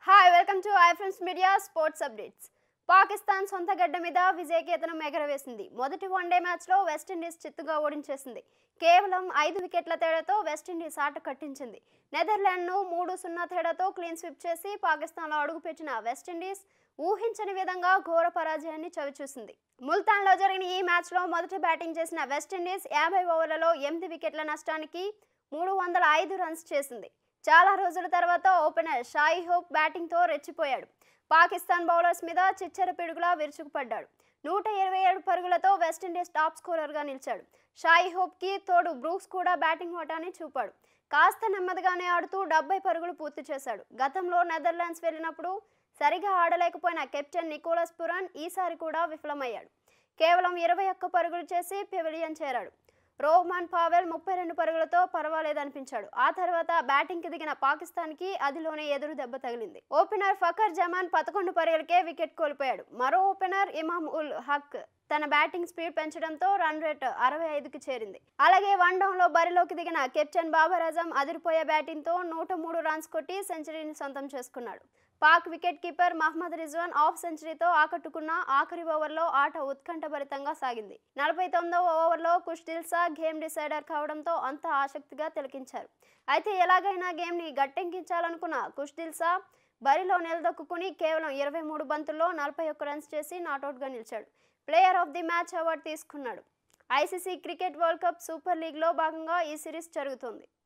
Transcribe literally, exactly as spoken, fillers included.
Hi, welcome to Iframes Media Sports Updates. Pakistan సొంత గడ్డ మీద విజయకేతనం ఎగరవేసింది. మొదటి వన్డే మ్యాచ్లో వెస్టిండీస్ చిత్తుగా ఓడించేసింది. కేవలం ఐదు వికెట్ల తేడాతో వెస్టిండీస్ ఆట కట్టించింది. నెదర్లాండ్ను మూడు సున్నా తేడాతో క్లీన్ స్వీప్ చేసి పాకిస్తాన్లో అడుగుపెట్టిన వెస్టిండీస్ ఊహించని విధంగా ఘోర పరాజయాన్ని చవిచూసింది. ముల్తాన్లో జరిగిన ఈ మ్యాచ్లో మొదట బ్యాటింగ్ చేసిన వెస్టిండీస్ యాభై ఓవర్లలో ఎనిమిది వికెట్ల నష్టానికి మూడు వందల ఐదు రన్స్ చేసింది. చాలా రోజుల తర్వాత ఓపెనర్ షాయి హోప్ బ్యాటింగ్తో రెచ్చిపోయాడు. పాకిస్తాన్ బౌలర్స్ మీద చిచ్చర పిడుగులా విరుచుకుపడ్డాడు. నూట ఇరవై ఏడు పరుగులతో వెస్టిండీస్ టాప్ స్కోరర్గా నిలిచాడు. షాయి హోప్కి తోడు బ్రూక్స్ కూడా బ్యాటింగ్ హోటాన్ని చూపాడు. కాస్త నెమ్మదిగానే ఆడుతూ డెబ్బై పరుగులు పూర్తి చేశాడు. గతంలో నెదర్లాండ్స్ వెళ్ళినప్పుడు సరిగా ఆడలేకపోయిన కెప్టెన్ నికోలస్ పురాన్ ఈసారి కూడా విఫలమయ్యాడు. కేవలం ఇరవై ఒక్క పరుగులు చేసి పెవిలియన్ చేరాడు. రోహ్మాన్ పావెల్ ముప్పై రెండు పరుగులతో పర్వాలేదనిపించాడు. ఆ తర్వాత బ్యాటింగ్కి దిగిన పాకిస్తాన్కి అదిలోనే ఎదురు దెబ్బ తగిలింది. ఓపెనర్ ఫకర్ జమాన్ పదకొండు పరుగులకే వికెట్ కోల్పోయాడు. మరో ఓపెనర్ ఇమామ్ ఉల్ హక్ తన బ్యాటింగ్ స్పీడ్ పెంచడంతో రన్ రేట్ అరవై ఐదుకి చేరింది. అలాగే వన్ డౌన్లో బరిలోకి దిగిన కెప్టెన్ బాబర్ ఆజం అదిరిపోయే బ్యాటింగ్తో నూట మూడు రన్స్ కొట్టి సెంచరీని సొంతం చేసుకున్నాడు. Pak wicket keeper Mohammad Rizwan half సెంచరీతో ఆకట్టుకున్న ఆఖరి ఓవర్లో ఆట ఉత్కంఠభరితంగా సాగింది. నలభై తొమ్మిదవ ఓవర్లో కుష్ దిల్సా గేమ్ డిసైడర్ కావడంతో అంతా ఆసక్తిగా తిలకించారు. అయితే ఎలాగైనా గేమ్ని గట్టెక్కించాలనుకున్న కుష్ దిల్సా బరిలో నిలదొక్కుని కేవలం ఇరవై మూడు బంతుల్లో నలభై ఒక్క రన్స్ చేసి నాటౌట్గా నిలిచాడు. Player of the match award తీసుకున్నాడు. ICC cricket world cup super లీగ్లో భాగంగా ఈ సిరీస్ జరుగుతుంది.